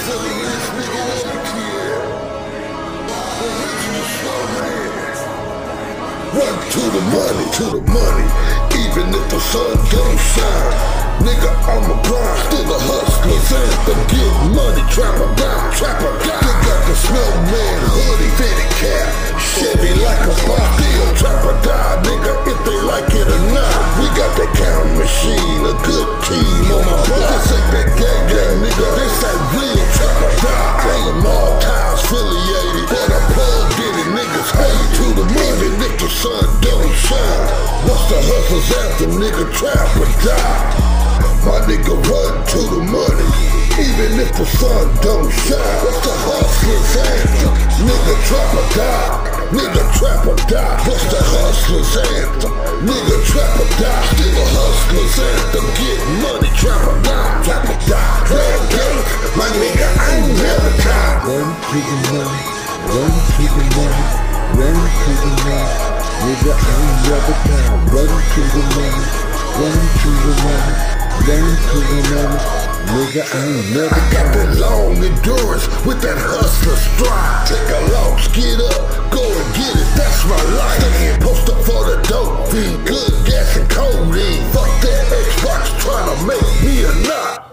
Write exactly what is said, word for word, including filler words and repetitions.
Run to the money, to the money, even if the sun don't shine. Nigga, I'm a grind, still a hustler's anthem. Get money, trap or die, trap or die. They got the snowman hoodie, fitted cap, Chevy like a box. Still trap or die, nigga, if they like it or not. We got that count machine, a good team on my block. This ain't that gang gang, nigga, this ain't real trap or die. I am all times affiliated, but I plugged in it, niggas hate to the money. Even if the sun don't shine, what's the hustler's anthem, nigga, trap or die. My nigga run to the money, even if the sun don't shine. What's the hustler's anthem? Nigga trap or die, nigga trap or die. What's the hustler's anthem? Nigga trap or die. Still a hustler's anthem. Get money, trap or die, trap or die. Trap game, my nigga, I ain't never die. Run to the money, run to the money, run to the money. Nigga, I ain't never die. Run to the money, run to the money. Run to the money, nigga, I ain't never I got that long endurance with that hustler stride. Take a loss, get up, go and get it, that's my life. Staying post up for the dope fiend, good gas and codeine. Fuck that Xbox trying to make me a knot.